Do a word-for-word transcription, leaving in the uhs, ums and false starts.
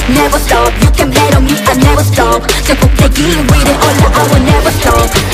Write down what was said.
never stop. You can bet on me, I never stop. 저 꼭대기 위를 올라, I will never stop.